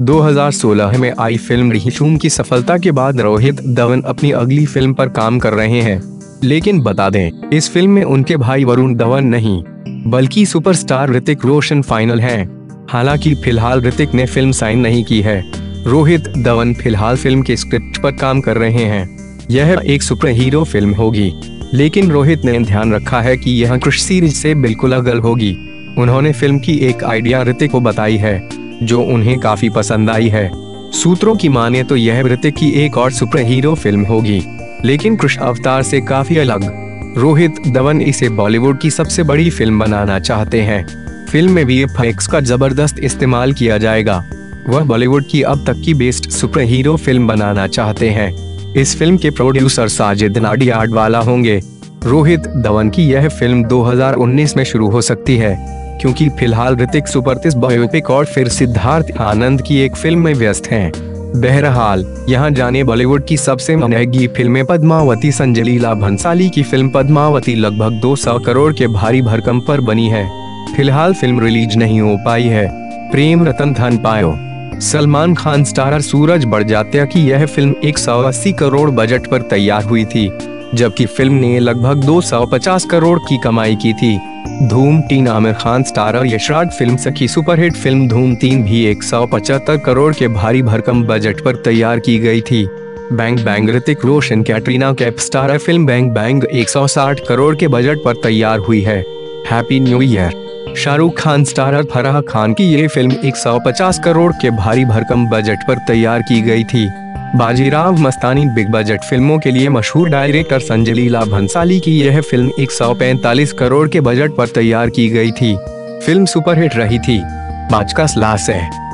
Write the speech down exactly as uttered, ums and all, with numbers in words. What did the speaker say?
दो हज़ार सोलह में आई फिल्म रिहिशूम की सफलता के बाद रोहित धवन अपनी अगली फिल्म पर काम कर रहे हैं। लेकिन बता दें, इस फिल्म में उनके भाई वरुण धवन नहीं बल्कि सुपरस्टार ऋतिक रोशन फाइनल हैं। हालांकि फिलहाल ऋतिक ने फिल्म साइन नहीं की है। रोहित धवन फिलहाल फिल्म के स्क्रिप्ट पर काम कर रहे हैं। यह एक सुपर हीरो फिल्म होगी, लेकिन रोहित ने ध्यान रखा है कि यह क्रिश सीरीज से बिल्कुल अलग होगी। उन्होंने फिल्म की एक आइडिया ऋतिक को बताई है, जो उन्हें काफी पसंद आई है। सूत्रों की माने तो यह ऋतिक की एक और सुपर हीरो फिल्म होगी, लेकिन क्रिश अवतार से काफी अलग। रोहित धवन इसे बॉलीवुड की सबसे बड़ी फिल्म बनाना चाहते हैं। फिल्म में वी एफ एक्स का जबरदस्त इस्तेमाल किया जाएगा। वह बॉलीवुड की अब तक की बेस्ट सुपर हीरो फिल्म बनाना चाहते हैं। इस फिल्म के प्रोड्यूसर साजिद नाडियाडवाला होंगे। रोहित धवन की यह फिल्म दो हज़ार उन्नीस में शुरू हो सकती है, क्योंकि फिलहाल ऋतिक सुपरस्टार बायोपिक और फिर सिद्धार्थ आनंद की एक फिल्म में व्यस्त हैं। बहरहाल यहाँ जाने बॉलीवुड की सबसे महंगी फिल्में पद्मावती। संजय लीला भंसाली की फिल्म पद्मावती लगभग दो सौ करोड़ के भारी भरकम पर बनी है। फिलहाल फिल्म रिलीज नहीं हो पाई है। प्रेम रतन धन पायो। सलमान खान स्टारर सूरज बड़जात्या की यह फिल्म एक सौ अस्सी करोड़ बजट पर तैयार हुई थी, जबकि फिल्म ने लगभग दो सौ पचास करोड़ की कमाई की थी। धूम तीन आमिर खान स्टारर यशराज फिल्म सखी सुपरहिट फिल्म धूम तीन भी एक सौ पचहत्तर करोड़ के भारी भरकम बजट पर तैयार की गई थी। Bang bang Hrithik Roshan Katrina Kaif starrer film bang bang एक सौ साठ करोड़ के बजट पर तैयार हुई है। Happy new year. Shahrukh Khan starrer Farah Khan की ये फिल्म एक सौ पचास करोड़ के भारी भरकम बजट पर तैयार की गई थी। बाजीराव मस्तानी बिग बजट फिल्मों के लिए मशहूर डायरेक्टर संजय लीला भंसाली की यह फिल्म एक सौ पैंतालीस करोड़ के बजट पर तैयार की गई थी। फिल्म सुपरहिट रही थी। पाँच का स्लास है।